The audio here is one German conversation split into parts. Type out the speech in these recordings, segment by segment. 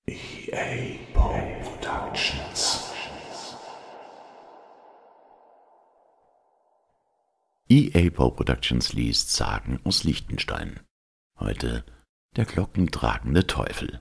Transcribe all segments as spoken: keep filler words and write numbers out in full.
E A Poe Productions. E A Poe Productions liest Sagen aus Liechtenstein. Heute der glockentragende Teufel.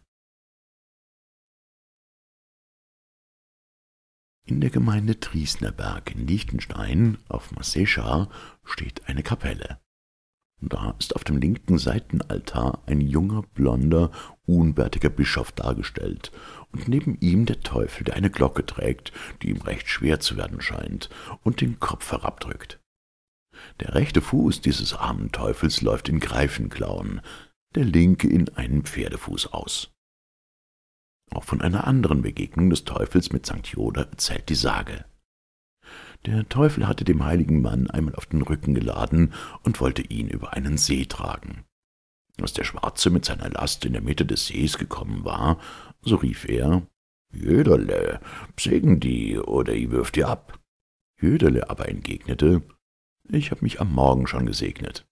In der Gemeinde Triesnerberg in Liechtenstein auf Marseeschar steht eine Kapelle. Da ist auf dem linken Seitenaltar ein junger, blonder, unbärtiger Bischof dargestellt und neben ihm der Teufel, der eine Glocke trägt, die ihm recht schwer zu werden scheint, und den Kopf herabdrückt. Der rechte Fuß dieses armen Teufels läuft in Greifenklauen, der linke in einen Pferdefuß aus. Auch von einer anderen Begegnung des Teufels mit Sankt Joda erzählt die Sage. Der Teufel hatte dem heiligen Mann einmal auf den Rücken geladen und wollte ihn über einen See tragen. Als der Schwarze mit seiner Last in der Mitte des Sees gekommen war, so rief er: »Jöderle, psegen die, oder i wirf die ab.« Jöderle aber entgegnete: »Ich hab mich am Morgen schon gesegnet.«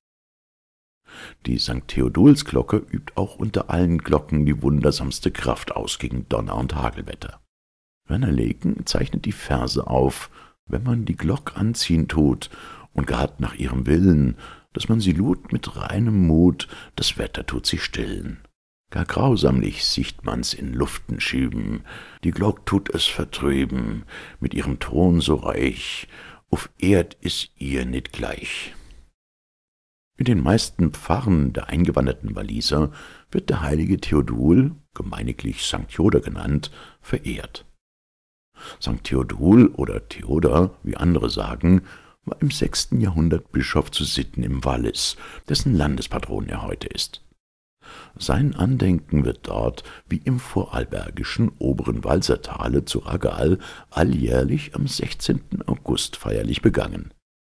Die Sankt Theodulsglocke übt auch unter allen Glocken die wundersamste Kraft aus gegen Donner- und Hagelwetter. Werner Leken zeichnet die Verse auf: »Wenn man die Glock anziehen tut, und grad nach ihrem Willen, dass man sie lud mit reinem Mut, das Wetter tut sich stillen. Gar grausamlich sieht man's in Luften schüben, die Glock tut es vertrüben, mit ihrem Ton so reich, auf Erd is ihr nit gleich.« In den meisten Pfarren der eingewanderten Walliser wird der heilige Theodul, gemeiniglich Sankt Joda genannt, verehrt. Sankt Theodul oder Theoda, wie andere sagen, war im sechsten Jahrhundert Bischof zu Sitten im Wallis, dessen Landespatron er heute ist. Sein Andenken wird dort, wie im vorarlbergischen oberen Walsertale zu Ragal, alljährlich am sechzehnten August feierlich begangen.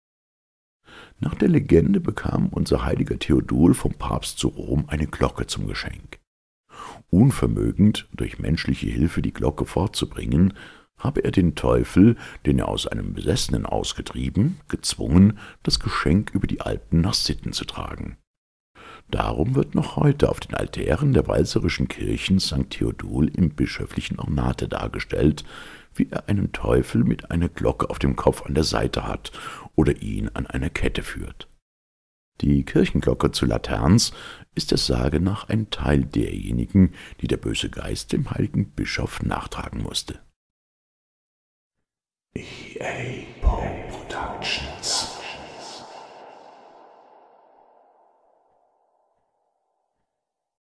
Nach der Legende bekam unser heiliger Theodul vom Papst zu Rom eine Glocke zum Geschenk. Unvermögend, durch menschliche Hilfe die Glocke fortzubringen, habe er den Teufel, den er aus einem Besessenen ausgetrieben, gezwungen, das Geschenk über die Alpen nach Sitten zu tragen. Darum wird noch heute auf den Altären der walserischen Kirchen Sankt Theodul im bischöflichen Ornate dargestellt, wie er einen Teufel mit einer Glocke auf dem Kopf an der Seite hat oder ihn an einer Kette führt. Die Kirchenglocke zu Laterns ist der Sage nach ein Teil derjenigen, die der böse Geist dem heiligen Bischof nachtragen musste. E A Poe Productions.